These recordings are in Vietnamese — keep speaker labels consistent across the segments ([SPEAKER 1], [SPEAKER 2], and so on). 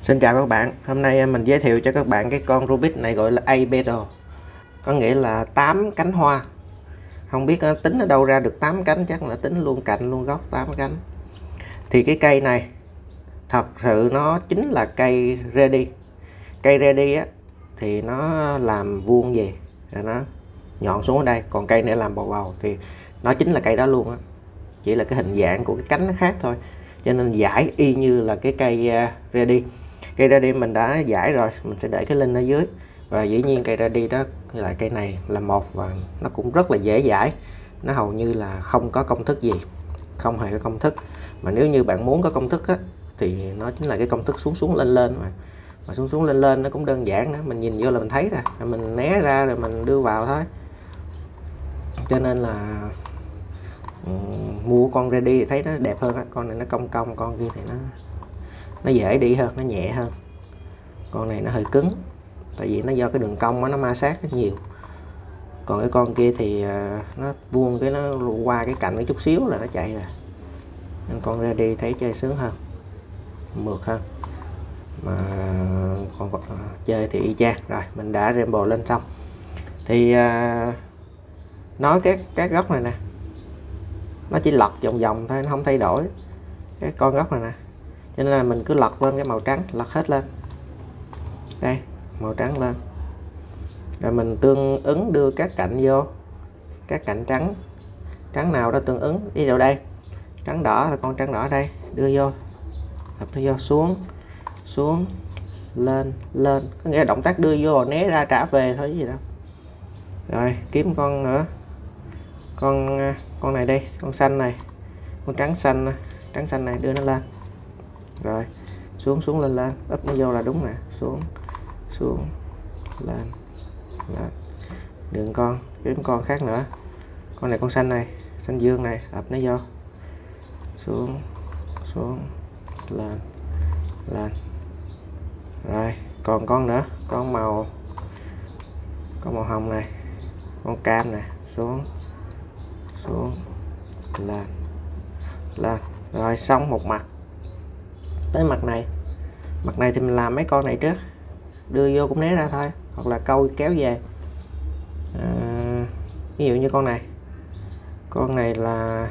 [SPEAKER 1] Xin chào các bạn, hôm nay mình giới thiệu cho các bạn cái con Rubik này gọi là A-Petal, có nghĩa là 8 cánh hoa. Không biết tính ở đâu ra được 8 cánh, chắc là tính luôn cạnh luôn gốc 8 cánh. Thì cái cây này thật sự nó chính là cây ready. Cây ready á thì nó làm vuông về rồi nó nhọn xuống ở đây, còn cây này làm bầu bầu thì nó chính là cây đó luôn á. Chỉ là cái hình dạng của cái cánh nó khác thôi, cho nên giải y như là cái cây ready. Cây ready mình đã giải rồi, mình sẽ để cái link ở dưới. Và dĩ nhiên cây ready đó lại cây này là một, và nó cũng rất là dễ giải. Nó hầu như là không có công thức gì, không hề có công thức. Mà nếu như bạn muốn có công thức á, thì nó chính là cái công thức xuống xuống lên lên mà xuống xuống lên lên nó cũng đơn giản đó. Mình nhìn vô là mình thấy rồi, mình né ra rồi mình đưa vào thôi. Cho nên là mua con ready thì thấy nó đẹp hơn á. Con này nó cong cong, con kia thì nó dễ đi hơn, nó nhẹ hơn. Con này nó hơi cứng, tại vì nó do cái đường cong nó ma sát rất nhiều. Còn cái con kia thì nó vuông, cái nó qua cái cạnh một chút xíu là nó chạy rồi. Nên con ready thấy chơi sướng hơn, mượt hơn. Mà còn chơi thì y chang. Rồi mình đã Rainbow lên xong thì nói các góc này nè, nó chỉ lật vòng vòng thôi, nó không thay đổi cái con góc này nè. Cho nên là mình cứ lật lên cái màu trắng, lật hết lên đây, màu trắng lên, rồi mình tương ứng đưa các cạnh vô, các cạnh trắng, trắng nào đó tương ứng đi vào đây. Trắng đỏ là con trắng đỏ đây, đưa vô, hợp nó vô, xuống xuống, lên lên, có nghĩa là động tác đưa vô né ra trả về thôi, gì đâu. Rồi kiếm con nữa, con này đi, con xanh này, con trắng xanh này, đưa nó lên, rồi xuống xuống lên lên, úp nó vô là đúng nè, xuống xuống lên lên. Đừng con, kiếm con khác nữa, con này con xanh này, xanh dương này, ập nó vô, xuống xuống lên lên. Rồi còn con nữa, con màu hồng này, con cam này, xuống xuống lên lên. Rồi xong một mặt. Tới mặt này thì mình làm mấy con này trước, đưa vô cũng né ra thôi, hoặc là câu kéo về. Ví dụ như con này là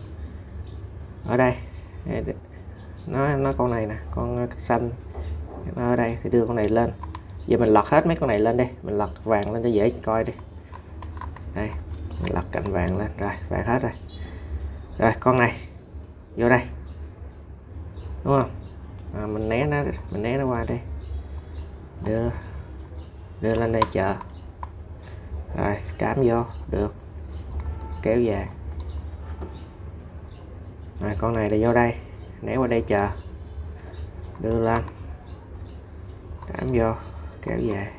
[SPEAKER 1] ở đây, nó con này nè, con xanh nó ở đây thì đưa con này lên. Giờ mình lật hết mấy con này lên đi, mình lật vàng lên cho dễ coi đi. Đây, mình lật cạnh vàng lên, rồi vàng hết rồi. Rồi con này vô đây, đúng không? Mình né nó qua đây, đưa lên đây chờ, rồi trám vô được, kéo về. Rồi con này là vô đây, né qua đây chờ, đưa lên, trám vô, kéo về.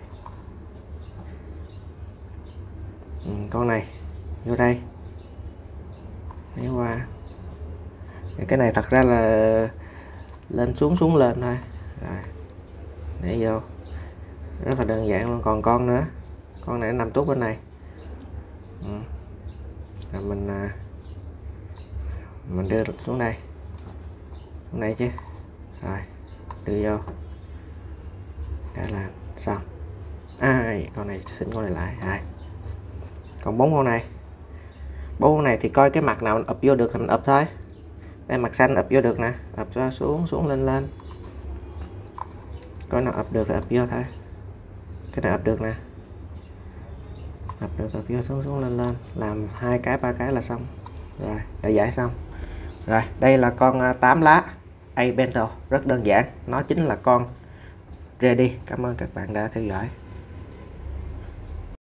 [SPEAKER 1] Con này vô đây, né qua. Cái này thật ra là lên xuống xuống lên thôi, rồi để vô, rất là đơn giản luôn. Còn con nữa, con này nó nằm tút bên này, rồi mình đưa xuống đây, chứ, rồi đưa vô, đã là xong. Con này xin con này lại. Rồi còn bốn con này thì coi cái mặt nào ập vô được thì mình ập thôi. Đây mặt xanh ập vô được nè, ập ra xuống xuống lên lên, coi nào ập được thì ập vô thôi. Cái này ập được nè, ập được ập vô, xuống xuống lên lên, làm 2 cái 3 cái là xong. Rồi đã giải xong. Rồi đây là con 8 lá A-Petal, rất đơn giản, nó chính là con ready. Cảm ơn các bạn đã theo dõi.